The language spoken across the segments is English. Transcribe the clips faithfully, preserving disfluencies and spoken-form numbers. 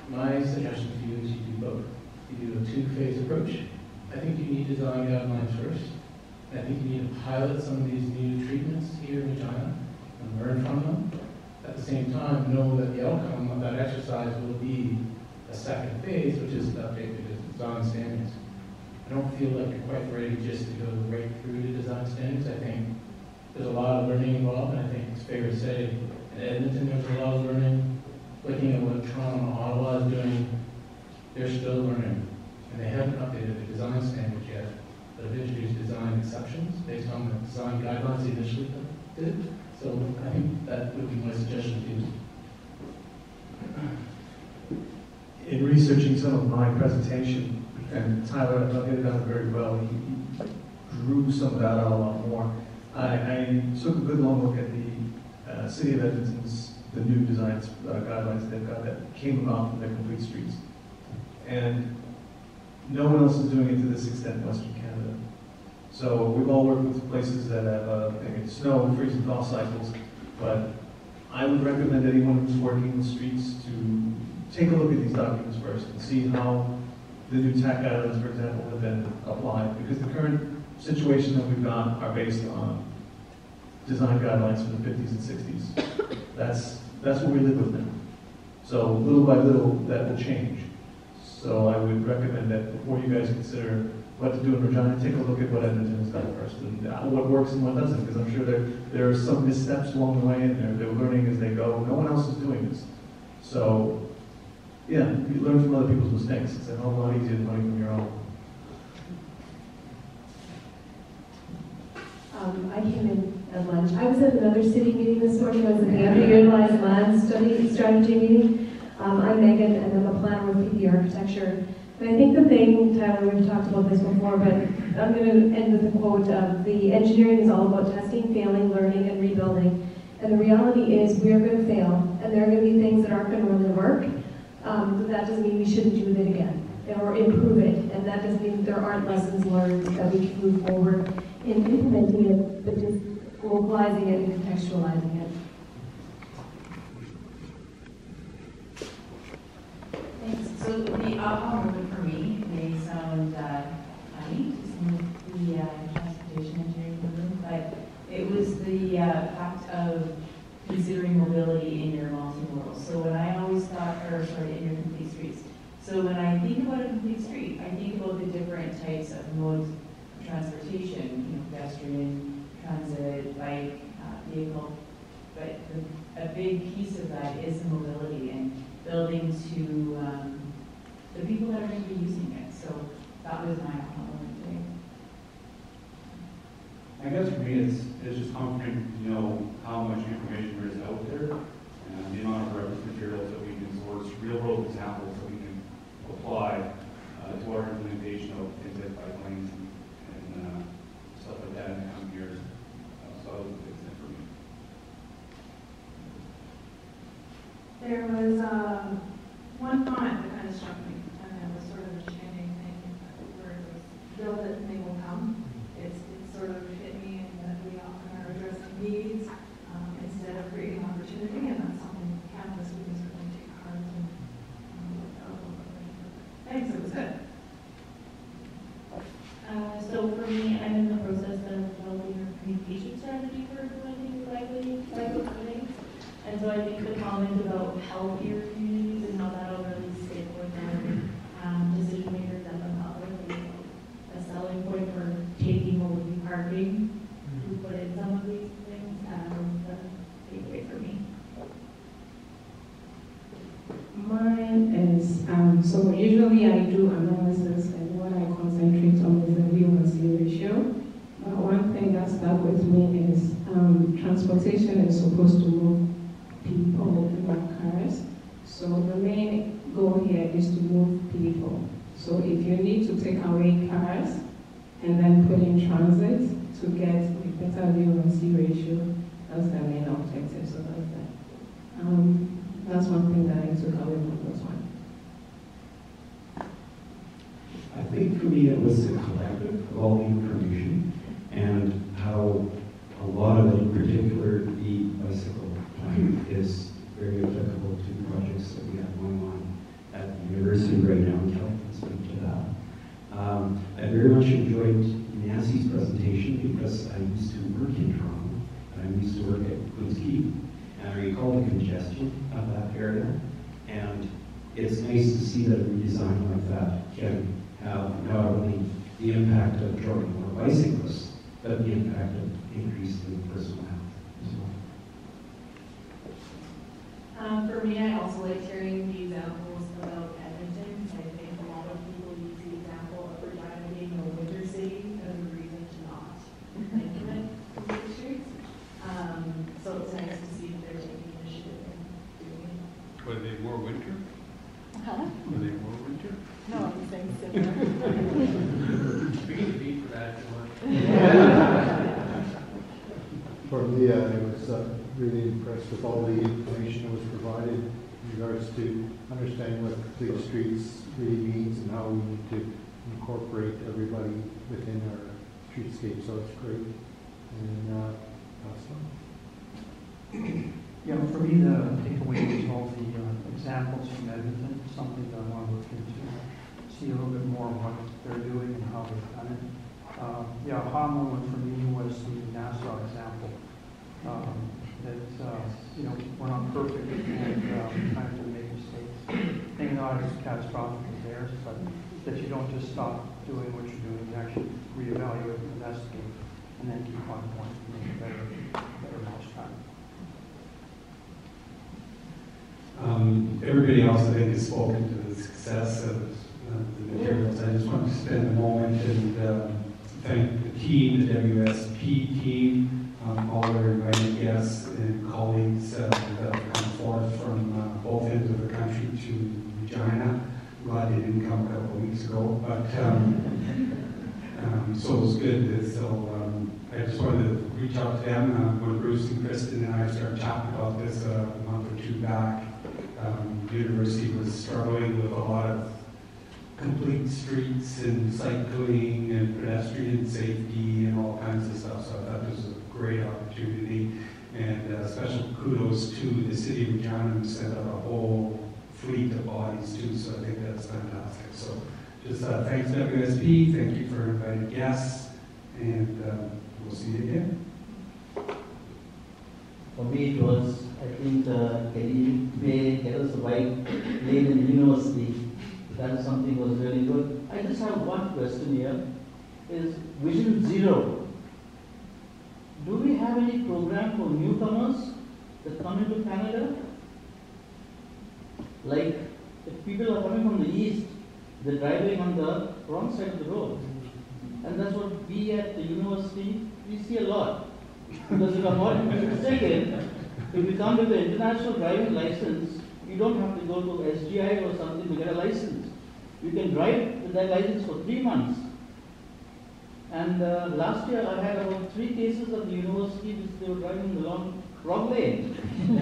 my suggestion to you is you do both. You do a two-phase approach. I think you need design guidelines first. I think you need to pilot some of these new treatments here in Regina and learn from them. At the same time, know that the outcome of that exercise will be a second phase, which is to update the design standards. I don't feel like you're quite ready just to go right through to design standards. I think there's a lot of learning involved, and I think it's fair to say in Edmonton there's a lot of learning. Looking at what Toronto and Ottawa is doing, they're still learning. And they haven't updated the design standards yet, but have introduced design exceptions based on the design guidelines they initially did. So I think that would be my suggestion to you. In researching some of my presentation, and Tyler hit it on very well, he, he drew some of that out a lot more. I, I took a good long look at the uh, City of Edmonton's, the new design uh, guidelines they've got that came about from their complete streets. And no one else is doing it to this extent in Western Canada. So we've all worked with places that have uh, maybe snow and freezing thaw cycles, but I would recommend anyone who's working the streets to take a look at these documents first and see how the new T A C guidelines, for example, have been applied, because the current situation that we've got are based on design guidelines from the fifties and sixties. That's, that's what we live with now. So little by little, that will change. So I would recommend that before you guys consider what to do in Regina, take a look at what Edmonton has done first, and what works and what doesn't, because I'm sure there, there are some missteps along the way, and they're, they're learning as they go. No one else is doing this. So, yeah, you learn from other people's mistakes. It's a whole lot easier than learning from your own. Um, I came in at lunch. I was at another city meeting this morning. I was at the underutilized land study strategy meeting. Um, I'm Megan, and I'm a planner with P P Architecture. And I think the thing, Tyler, we've talked about this before, but I'm going to end with a quote of the engineering is all about testing, failing, learning, and rebuilding. And the reality is we're going to fail, and there are going to be things that aren't going to really work. Um, but that doesn't mean we shouldn't do it again or improve it. And that doesn't mean there aren't lessons learned that we can move forward in implementing it, but just localizing it and contextualizing it. Thanks. So the aha moment for me may sound uh, funny to some of the uh, transportation engineering movement, but it was the uh, fact of considering mobility in your multimodal. So when I always thought, or sorry, in your complete streets. So when I think about a complete street, I think about the different types of modes of transportation, you know, pedestrian, transit, bike, uh, vehicle. But the, a big piece of that is the mobility and building to um, the people that are going to be using it. So that was my aha moment today. I guess for me, it's, it's just comforting to know how much information there is out there, and the amount of reference materials that we can source, real-world examples that we can apply uh, to our implementation of things like bike lanes and, and uh, stuff like that in the coming years. Uh, so that was a big thing for me. There was um, one comment that kind of struck me, and it was sort of a chanting thing, where it was, build it and they will come. It's, it's sort of hit me in that we often are addressing needs um, instead of creating opportunity, and that's something campus we can certainly take heart and um, look out a little bit. Thanks, it was good. Uh, so for me, I'm in the process of developing a communication strategy for implementing recycling, recycled buildings. And so I think the comment about healthier communities and how that'll really stick with our um, decision makers at the public. A selling point for taking what would be parking to put in some of these things. Um, the takeaway for me. Mine is, um, so usually I do analysis, and what I concentrate on is the V one C ratio. But one thing that stuck with me is um, transportation is supposed to move people in their cars. So the main goal here is to move people. So if you need to take away cars and then put in transit to get a better V one C ratio, that's the main objective. So that's that. Um, that's one thing that I took away from this one. I think for me it was the collective of all the information and how a lot of it, in particular the bicycle plan, is very applicable to projects that we have going on at right now, and Kelly can speak to that. Um, I very much enjoyed Nancy's presentation because I used to work in Toronto, and I used to work at Queen's Quay, and I recall the congestion of that area, and it's nice to see that a redesign like that can have not only the impact of drawing more bicyclists, but the impact of increasing personal health as well. Um, for me, I also like hearing the examples about Edmonton. I think a lot of people use the example of Regina being a winter city as a reason to not implement city streets. Um, so it's nice to see that they're taking initiative and doing it. Were they more winter? Huh? Were they more winter? No, I'm saying similar. We need to beat for that if you want. For me, I was uh, really impressed with all the information that was provided in regards to understanding what complete streets really means and how we need to incorporate everybody within our streetscape. So it's great. And uh, awesome. Yeah, for me, the takeaway was all the uh, examples from Edmonton, something that I want to look into, see a little bit more of what they're doing and how they've done it. Uh, yeah, a aha moment for me was the Nassau example. Um, that, uh, you know, we're not perfect and uh, we kind of do make mistakes. Maybe not as catastrophic as theirs, but that you don't just stop doing what you're doing, you actually reevaluate, investigate, and then keep on point to make a better, better mousetrap. Um, everybody else, I think, has spoken to the success of uh, the materials. I just want to spend a moment and um, thank the team, the W S P team, um, all our invited guests and colleagues uh, that have come forth from uh, both ends of the country to Regina. I'm glad they didn't come a couple of weeks ago, but um, um, so it was good. So um, I just wanted to reach out to them. Uh, when Bruce and Kristen and I started talking about this uh, a month or two back, Um, the university was struggling with a lot of complete streets and cycling and pedestrian safety and all kinds of stuff. So I thought this was a great opportunity. And uh, special kudos to the city of Regina who set up a whole fleet of bodies too. So I think that's fantastic. So just uh, thanks W S P. Thank you for inviting guests. And um, we'll see you again. For me, it was, I think, uh, Kelly May get us the right lane in the university. That something was really good. I just have one question here. Is Vision Zero. Do we have any program for newcomers that come into Canada? Like, if people are coming from the east, they're driving on the wrong side of the road. And that's what we at the university, we see a lot. Because if I'm not mistaken, if you come with an international driving license, you don't have to go to S G I or something to get a license. You can drive with that license for three months. And uh, last year I had about three cases of the university which they were driving in the long, wrong lane.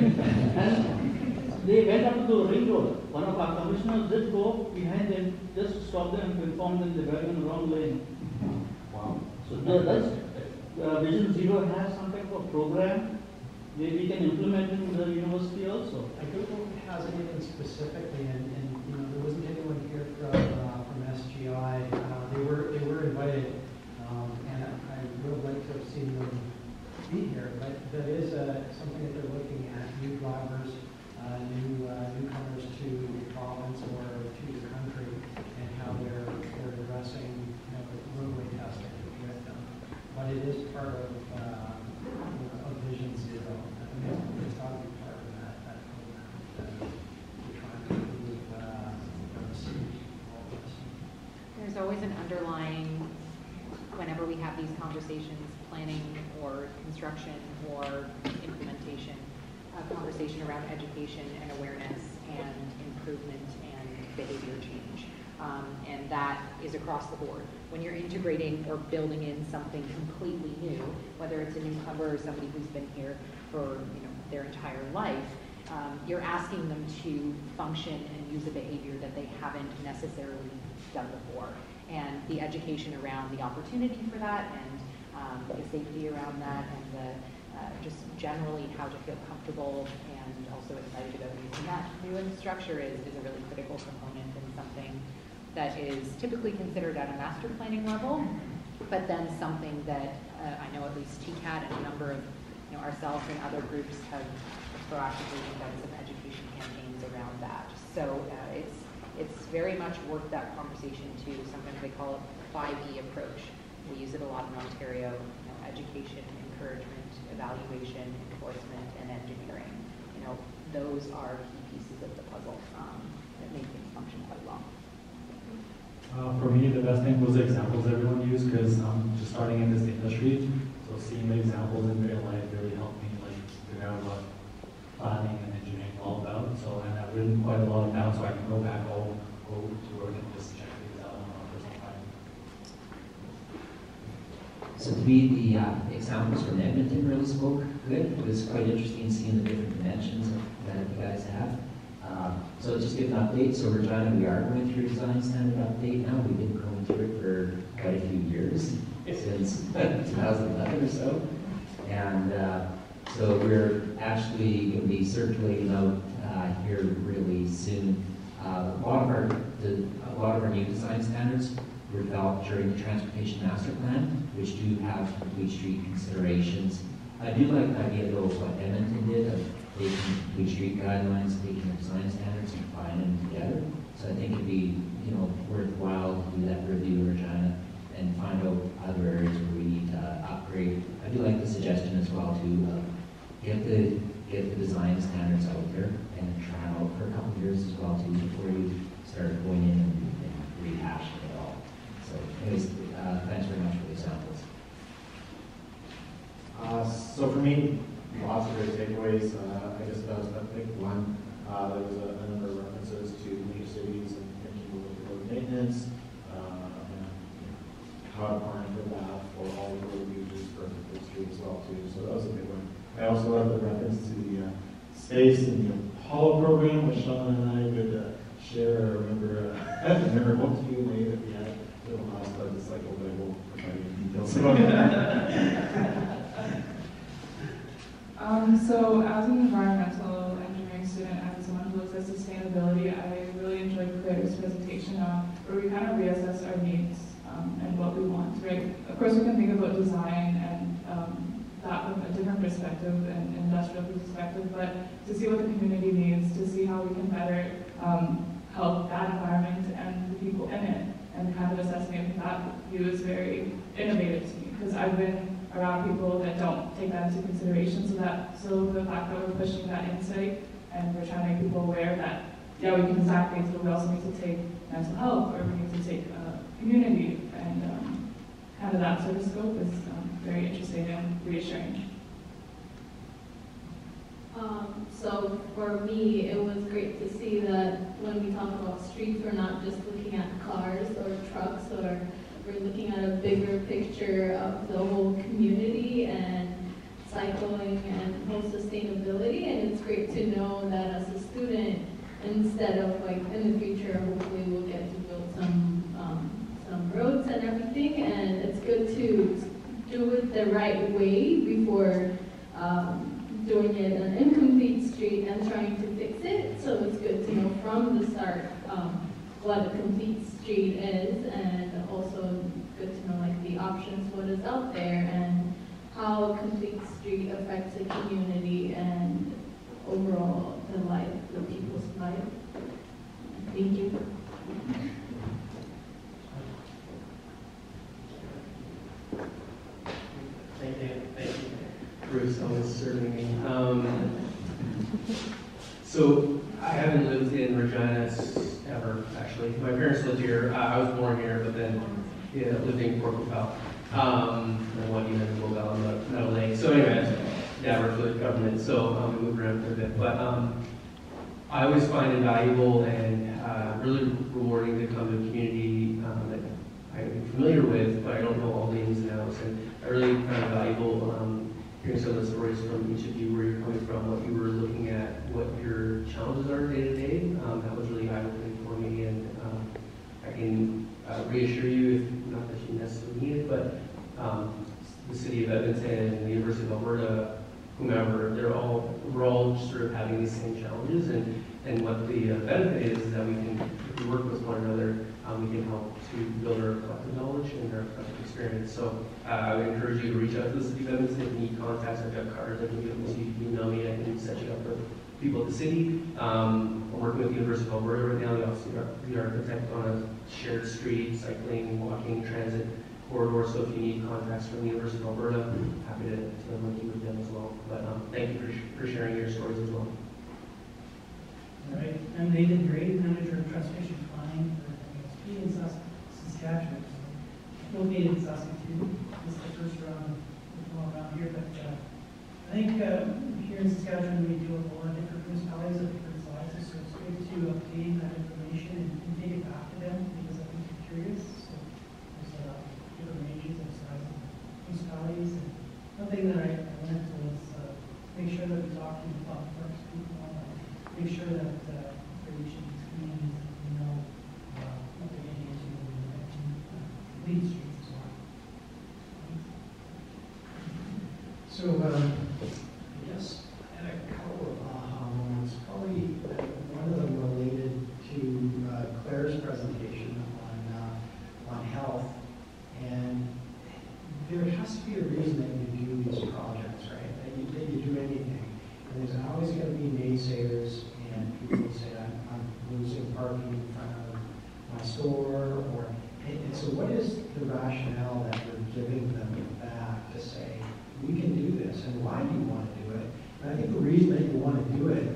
And they went up to the ring road. One of our commissioners did go behind them just to stop them and inform them they're driving in the wrong lane. Wow. So the, that's Uh, Vision Zero has some type of program where we can implement in the university also. I don't know if it has anything specifically, and, and you know there wasn't anyone here from uh, from S G I. Uh, they were they were invited, um, and I would have liked to have seen them be here. But that is uh, something that they're looking at: new drivers, uh, new uh, newcomers to the province or to the country, and how they're they're addressing you know, the roadway testing with them. But it is part of, uh, of Vision Zero. I mean, it's got to be part of that, that program that we're trying to improve uh, the city. There's always an underlying, whenever we have these conversations, planning or construction or implementation, a conversation around education and awareness and improvement and behavior change. Um, and that is across the board. When you're integrating or building in something completely new, whether it's a newcomer or somebody who's been here for you know their entire life, um, you're asking them to function and use a behavior that they haven't necessarily done before. And the education around the opportunity for that and um, the safety around that and the uh, just generally how to feel comfortable and also so excited about using that new infrastructure is, is a really critical component and something that is typically considered at a master planning level, but then something that uh, I know at least T CAT and a number of you know, ourselves and other groups have proactively done some education campaigns around that. So uh, it's it's very much worked that conversation to sometimes they call it five E approach. We use it a lot in Ontario, you know, education, encouragement, evaluation, enforcement, and engineering. You know, those are key pieces of the puzzle um, that make things function quite well. Uh, for me, the best thing was the examples everyone used because I'm just starting in this industry. So seeing the examples in real life really helped me like figure out what planning and engineering is all about. So and I've written quite a lot down so I can go back home, go to work and just check things out on my personal time. So to me, the uh, examples from Edmonton really spoke good. It was quite interesting seeing the different dimensions that you guys have. Uh, so just give an update. So Regina, we are going through a design standard update now. We've been going through it for quite a few years, since two thousand eleven or so. And uh, so we're actually going to be circulating out uh, here really soon. Uh, a lot of our the, a lot of our new design standards were developed during the Transportation Master Plan, which do have complete street considerations. I do like the idea though of what Edmonton did of taking complete street guidelines, taking the design standards and combining them together. So I think it'd be, you know, worthwhile to do that review in Regina and find out other areas where we need to uh, upgrade. I do like the suggestion as well to uh, get the get the design standards out there and try them out for a couple of years as well too before you start going in and, and rehashing it all. So anyways, uh, thanks very much for the examples. Uh, so for me, lots of great takeaways. Uh, I guess that was a big one. Uh, there was a, a number of references to major cities and thinking about road maintenance, uh, and how to plan for that for all the road users for the street as well too. So that was a big one. I also love the reference to the uh, space and the Apollo program, which Sean and I would uh, share. I remember, uh, I remember one Q and A that we had a little last part of the cycle, but I won't provide any details about that. Um, so as an environmental engineering student and someone who looks at sustainability, I really enjoyed Claire's presentation on where we kind of reassess our needs um, and what we want, right? Of course, we can think about design and um, that from a different perspective, an industrial perspective, but to see what the community needs, to see how we can better um, help that environment and the people in it, and kind of assessing it from that view is very innovative to me, because I've been around people that don't take that into consideration. So that, so the fact that we're pushing that insight and we're trying to make people aware that, yeah, we can design things, but we also need to take mental health, or we need to take uh, community, and um, kind of that sort of scope is um, very interesting and reassuring. Um, so for me, it was great to see that when we talk about streets, we're not just looking at cars or trucks, or we're looking at a bigger picture of the whole community and cycling and whole sustainability. And it's great to know that as a student, instead of like in the future, hopefully we'll get to build some um, some roads and everything. And it's good to do it the right way before um, doing it an incomplete street and trying to fix it. So it's good to know from the start um, what a complete street is, and also good to know like the options, what is out there, and how a complete street affects the community and overall the life, the people's life. Thank you. Thank you, thank you. Bruce, always serving me. Um, so I haven't lived in Regina ever, actually. My parents lived here. Uh, I was born here, but then yeah, lived in Port Capel. Um, and one unit in Mobile and Meadow Lake. So anyway, dad worked for the government, so um, we moved around for a bit. But um, I always find it valuable and uh, really rewarding to come to a community um, that I'm familiar with, but I don't know all the ins and outs. And I really find it valuable um, hearing some of the stories from each of you, where you're coming from, what you were looking at, what your challenges are day to day. Um, that was really eye-opening for me, and um, I can uh, reassure you, if not that you necessarily need it, but um, the City of Edmonton and the University of Alberta whomever, they're all, we're all sort of having these same challenges, and, and what the uh, benefit is, is that we can, if we work with one another, um, we can help to build our collective knowledge and our collective experience. So uh, I would encourage you to reach out to the City of Edmonton. If you need contacts, I've got cards, I can give them to you, email me, I can set you up with people at the city. Um, we're working with the University of Alberta right now, they also are the architect on a shared street, cycling, walking, transit corridor, so if you need contacts from the University of Alberta, I'm happy to, to link you with them as well. But um, thank you for, sh for sharing your stories as well. All right, I'm Nathan Gray, Manager of Transportation Planning for W S P in Saskatchewan. Located in Saskatoon. This is the first round of around here, but uh, I think uh, here in Saskatchewan we deal with a lot of different municipalities of different sizes, so it's great to obtain that information and, and take it back to them because I think they're curious. So there's uh, different ranges of size of municipalities, and one thing that I, I learned was uh, make sure that we talk to the public works people, uh, make sure that uh, for each of these communities we know uh, what they're getting into and uh, lead streets as well. So, um, I guess I had a couple of aha moments. Probably uh, one of them related to uh, Claire's presentation on uh, on health, and there has to be a reason that you do these projects, right? That you, that you do anything, and there's always going to be naysayers and people say I'm, I'm losing parking in front of my store, or and, and so what is the rationale that we're giving them back to say, we can do this, and why do you want to do it? And I think the reason that you want to do it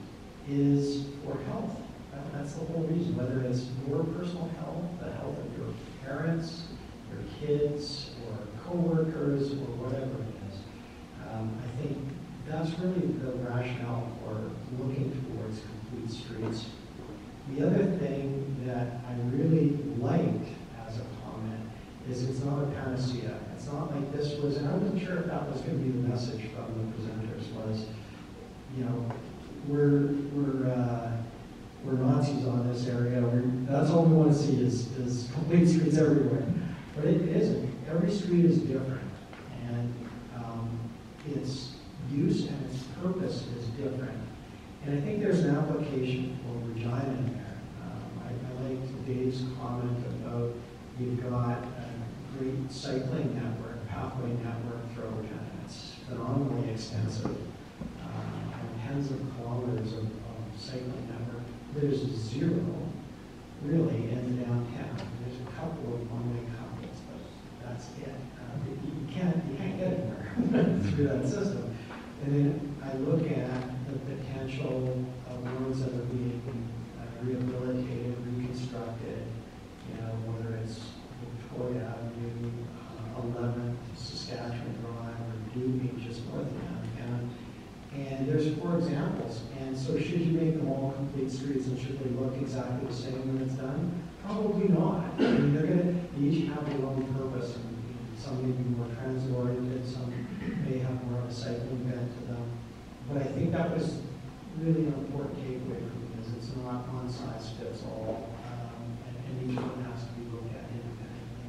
is for health. That, that's the whole reason, whether it's your personal health, the health of your parents, your kids, or coworkers, or whatever it is. Um, I think that's really the rationale for looking towards complete streets. The other thing that I really liked as a comment is it's not a panacea. It's not like this was, and I wasn't sure if that was going to be the message from the presenters was, you know, we're we're uh, we're Nazis on this area. We're, that's all we want to see is is complete streets everywhere. But it isn't. Every street is different, and um, its use and its purpose is different. And I think there's an application for Regina in there. Um, I, I like Dave's comment about you've got a great cycling network, pathway network through Regina. It's phenomenally extensive. Um, tens of kilometers of, of cycling network. There's zero, really, in downtown. There's a couple of one-way couples, but that's it. Uh, you, you can't you can't get anywhere through that system. And then I look at the potential of roads that are being uh, rehabilitated, reconstructed, you know, whether it's Victoria Avenue, uh, eleventh, Saskatchewan Drive, or Dewey, just north of downtown. And there's four examples. And so should you make them all complete streets and should they look exactly the same when it's done? Probably not. I mean, they're going to each have their own purpose. And some may be more transit-oriented, some may have more of a cycling bent to them. But I think that was really an important takeaway for me, is it's not one size fits all, um, and, and each one has to be looked at independently.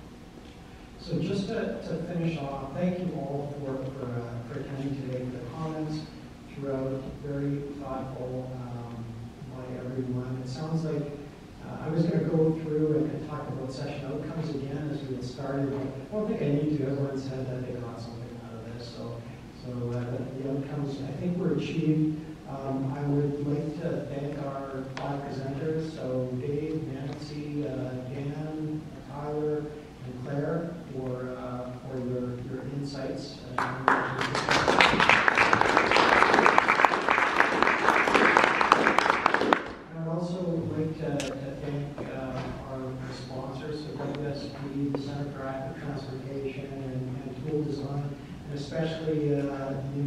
So just to, to finish off, thank you all for, for, uh, for attending today, for the comments throughout, very thoughtful um, by everyone. It sounds like uh, I was going to go through and, and talk about session outcomes again as we had started. I don't think I need to. Everyone said that they got something out of this. So, so uh, the, the outcomes, I think, were achieved. Um, I would like to thank our five presenters, so Dave, Nancy, uh, Dan, Tyler, and Claire, for, uh, for your, your insights. I'd also like to, to thank uh, our, our sponsors, so W S P, the Center for Active Transportation, and, and Tool Design, and especially uh, the